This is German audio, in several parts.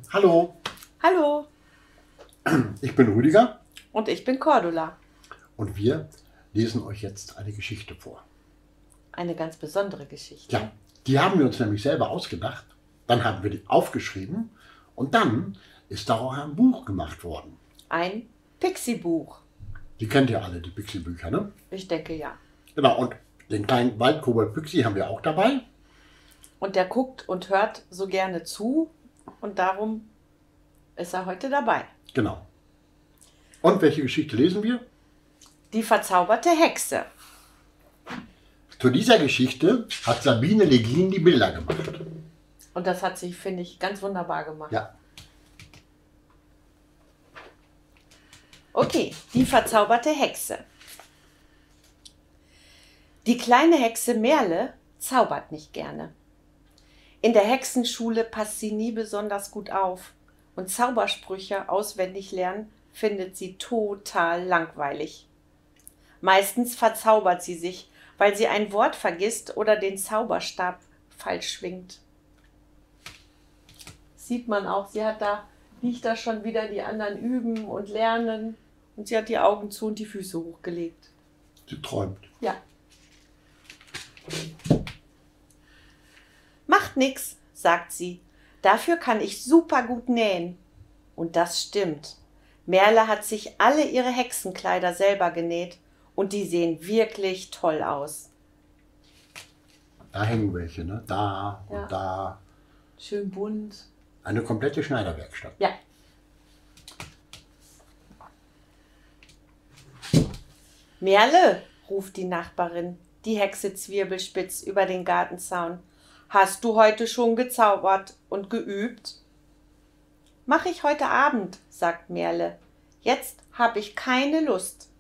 Hallo, Hallo ich bin Rüdiger und ich bin Cordula. und wir lesen euch jetzt eine Geschichte vor. Eine ganz besondere Geschichte. Ja, die haben wir uns nämlich selber ausgedacht, dann haben wir die aufgeschrieben und dann ist daraus ein Buch gemacht worden. Ein Pixie-Buch. Die kennt ihr alle, die Pixie-Bücher, ne? Ich denke ja. Genau, und den kleinen Waldkobold Pixie haben wir auch dabei. Und der guckt und hört so gerne zu und darum ist er heute dabei. Genau. Und welche Geschichte lesen wir? Die verzauberte Hexe. Zu dieser Geschichte hat Sabine Legin die Bilder gemacht. Und das hat sie, finde ich, ganz wunderbar gemacht. Ja, Okay, die verzauberte Hexe. Die kleine Hexe Merle zaubert nicht gerne. In der Hexenschule passt sie nie besonders gut auf und Zaubersprüche auswendig lernen findet sie total langweilig. Meistens verzaubert sie sich, weil sie ein Wort vergisst oder den Zauberstab falsch schwingt. Sieht man auch, liegt da schon wieder, die anderen üben und lernen und sie hat die Augen zu und die Füße hochgelegt. sie träumt. Ja. Macht nix, sagt sie. Dafür kann ich super gut nähen. Und das stimmt. Merle hat sich alle ihre Hexenkleider selber genäht und die sehen wirklich toll aus. Da hängen welche, ne? Da und Ja. da. Schön bunt. Eine komplette Schneiderwerkstatt. Ja. Merle, ruft die Nachbarin, die Hexe Zwirbelspitz über den Gartenzaun. Hast du heute schon gezaubert und geübt? Mach ich heute Abend, sagt Merle. Jetzt hab ich keine Lust.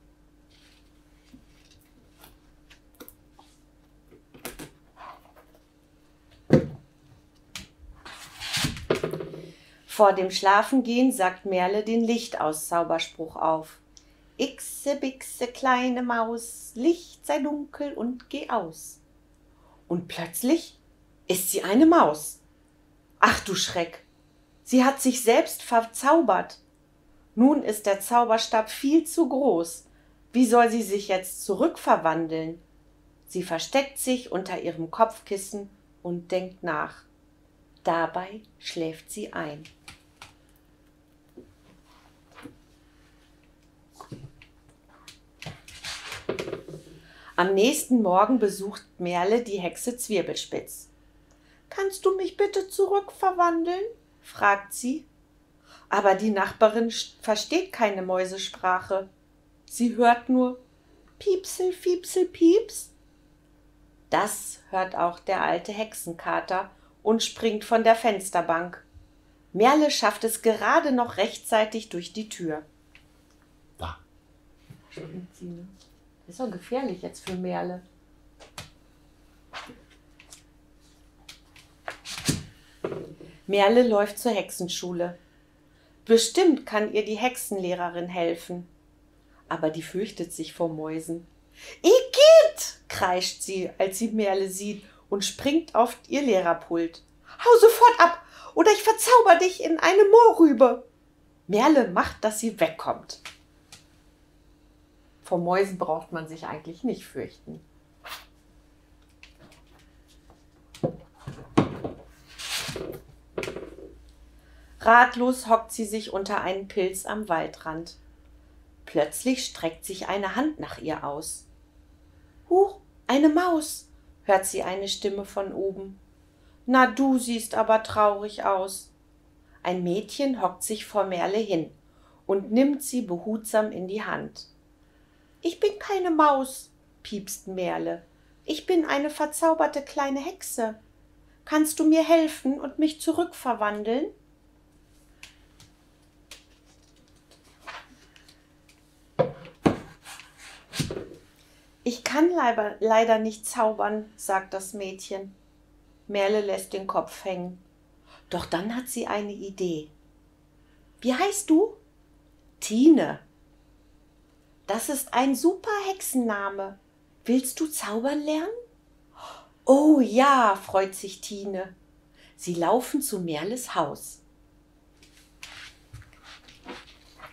Vor dem Schlafengehen sagt Merle den Lichtaus-Zauberspruch auf. Ixe, bixe, kleine Maus, Licht sei dunkel und geh aus. Und plötzlich ist sie eine Maus. Ach du Schreck, sie hat sich selbst verzaubert. Nun ist der Zauberstab viel zu groß. Wie soll sie sich jetzt zurückverwandeln? Sie versteckt sich unter ihrem Kopfkissen und denkt nach. Dabei schläft sie ein. Am nächsten Morgen besucht Merle die Hexe Zwirbelspitz. Kannst du mich bitte zurückverwandeln? Fragt sie. Aber die Nachbarin versteht keine Mäusesprache. Sie hört nur Piepsel, Fiepsel, Pieps. Das hört auch der alte Hexenkater und springt von der Fensterbank. Merle schafft es gerade noch rechtzeitig durch die Tür. Da. Springt sie, ne? Das ist doch gefährlich jetzt für Merle. Merle läuft zur Hexenschule. Bestimmt kann ihr die Hexenlehrerin helfen. Aber die fürchtet sich vor Mäusen. Igitt, kreischt sie, als sie Merle sieht und springt auf ihr Lehrerpult. Hau sofort ab, oder ich verzauber dich in eine Mohrrübe. Merle macht, dass sie wegkommt. Vor Mäusen braucht man sich eigentlich nicht fürchten. Ratlos hockt sie sich unter einen Pilz am Waldrand. Plötzlich streckt sich eine Hand nach ihr aus. Huch, eine Maus, hört sie eine Stimme von oben. Na, du siehst aber traurig aus. Ein Mädchen hockt sich vor Merle hin und nimmt sie behutsam in die Hand. Ich bin keine Maus, piepst Merle. Ich bin eine verzauberte kleine Hexe. Kannst du mir helfen und mich zurückverwandeln? Ich kann leider nicht zaubern, sagt das Mädchen. Merle lässt den Kopf hängen. Doch dann hat sie eine Idee. Wie heißt du? Tine. Das ist ein super Hexenname. Willst du zaubern lernen? Oh ja, freut sich Tine. Sie laufen zu Merles Haus.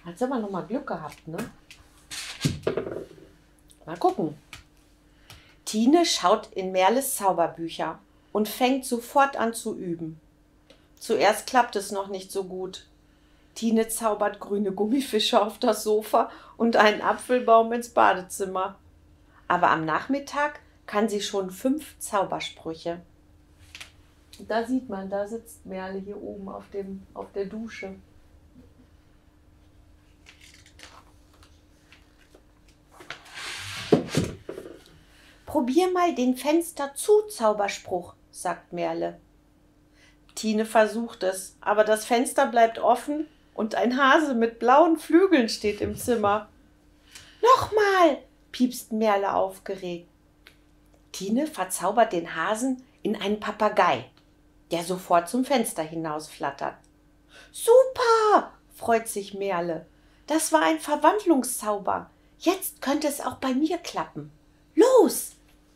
Hat sie aber noch mal Glück gehabt, ne? Mal gucken. Tine schaut in Merles Zauberbücher und fängt sofort an zu üben. Zuerst klappt es noch nicht so gut. Tine zaubert grüne Gummifische auf das Sofa und einen Apfelbaum ins Badezimmer. Aber am Nachmittag kann sie schon 5 Zaubersprüche. Da sieht man, da sitzt Merle hier oben auf der Dusche. Probier mal den Fenster-zu-Zauberspruch, sagt Merle. Tine versucht es, aber das Fenster bleibt offen und ein Hase mit blauen Flügeln steht im Zimmer. Nochmal, piepst Merle aufgeregt. Tine verzaubert den Hasen in einen Papagei, der sofort zum Fenster hinausflattert. Super, freut sich Merle. Das war ein Verwandlungszauber. Jetzt könnte es auch bei mir klappen. Los!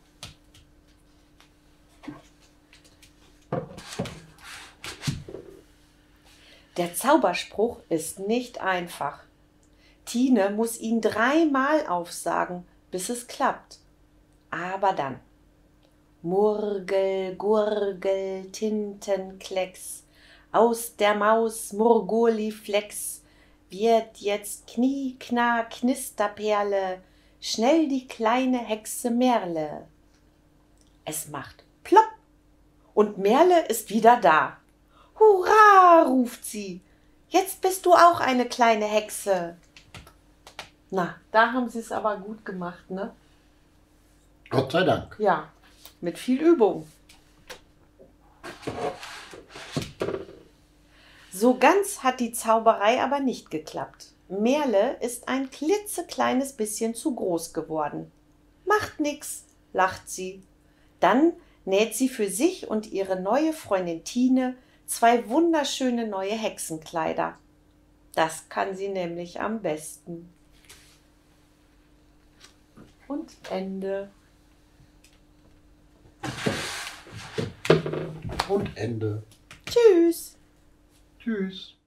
Der Zauberspruch ist nicht einfach. Tine muss ihn 3-mal aufsagen, bis es klappt. Aber dann. Murgel, Gurgel, Tintenklecks, aus der Maus Murgoliflex wird jetzt Knie, Kna, Knisterperle, schnell die kleine Hexe Merle. Es macht plopp und Merle ist wieder da. Hurra, ruft sie. Jetzt bist du auch eine kleine Hexe. Na, da haben sie es aber gut gemacht, ne? Gott sei Dank. Ja, mit viel Übung. So ganz hat die Zauberei aber nicht geklappt. Merle ist ein klitzekleines bisschen zu groß geworden. Macht nix, lacht sie. Dann näht sie für sich und ihre neue Freundin Tine 2 wunderschöne neue Hexenkleider. Das kann sie nämlich am besten. Und Ende. Und Ende. Tschüss. Tschüss.